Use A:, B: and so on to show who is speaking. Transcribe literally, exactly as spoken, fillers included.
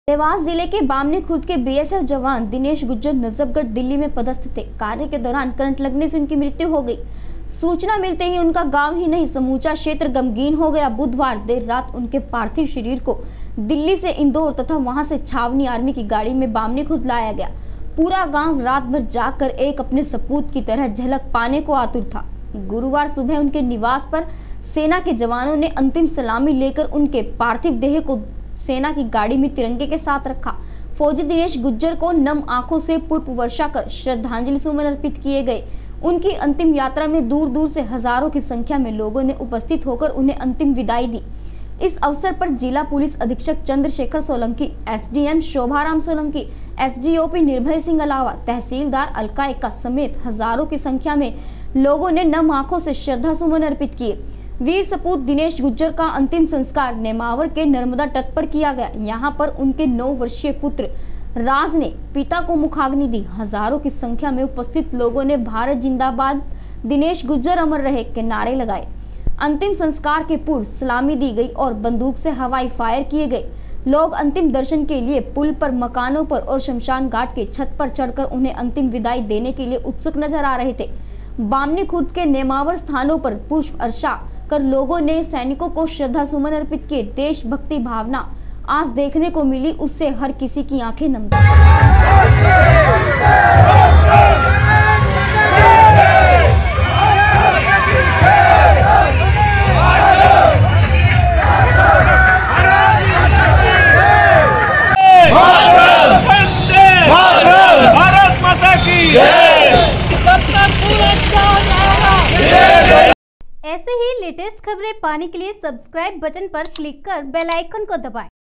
A: देवास जिले के बामनी खुर्द के बीएसएफ जवान दिनेश गुज्जर नजफगढ़ दिल्ली में पदस्थ थे। कार्य के दौरान करंट लगने से उनकी मृत्यु हो गई। सूचना मिलते ही उनका गांव ही नहीं समूचा क्षेत्र गमगीन हो गया। बुधवार देर रात उनके पार्थिव शरीर को दिल्ली से इंदौर तथा वहां से छावनी आर्मी की गाड़ी में बामनी खुर्द लाया गया। पूरा गाँव रात भर जाग कर एक अपने सपूत की तरह झलक पाने को आतुर था। गुरुवार सुबह उनके निवास पर सेना के जवानों ने अंतिम सलामी लेकर उनके पार्थिव देह को सेना की गाड़ी में तिरंगे के साथ रखा। फौजी दिनेश गुज्जर को नम आंखों से पुष्प वर्षा कर श्रद्धांजलि सुमन अर्पित किए गए। उनकी अंतिम यात्रा में दूर दूर से हजारों की संख्या में लोगों ने उपस्थित होकर उन्हें अंतिम विदाई दी। इस अवसर पर जिला पुलिस अधीक्षक चंद्रशेखर सोलंकी, एसडीएम शोभाराम सोलंकी, एसडीओपी निर्भय सिंह अलावा तहसीलदार अलका एक्का समेत हजारों की संख्या में लोगों ने नम आंखों से श्रद्धा सुमन अर्पित किए। वीर सपूत दिनेश गुज्जर का अंतिम संस्कार नेमावर के नर्मदा तट पर किया गया। यहाँ पर उनके नौ वर्षीय पुत्र राज ने पिता को मुखाग्नि दी। हजारों की संख्या में उपस्थित लोगों ने भारत जिंदाबाद, दिनेश गुज्जर अमर रहे के नारे लगाए। अंतिम संस्कार के पूर्व सलामी दी गई और बंदूक से हवाई फायर किए गए। लोग अंतिम दर्शन के लिए पुल पर, मकानों पर और शमशान घाट के छत पर चढ़कर उन्हें अंतिम विदाई देने के लिए उत्सुक नजर आ रहे थे। बामनी खुर्द के नेमावर स्थानों पर पुष्प वर्षा कर लोगों ने सैनिकों को श्रद्धा सुमन अर्पित किए। देशभक्ति भावना आज देखने को मिली, उससे हर किसी की आंखें नम गईं।
B: भारत माता की जय।
C: ऐसे ही लेटेस्ट खबरें पाने के लिए सब्सक्राइब बटन पर क्लिक कर बेल आइकन को दबाएं।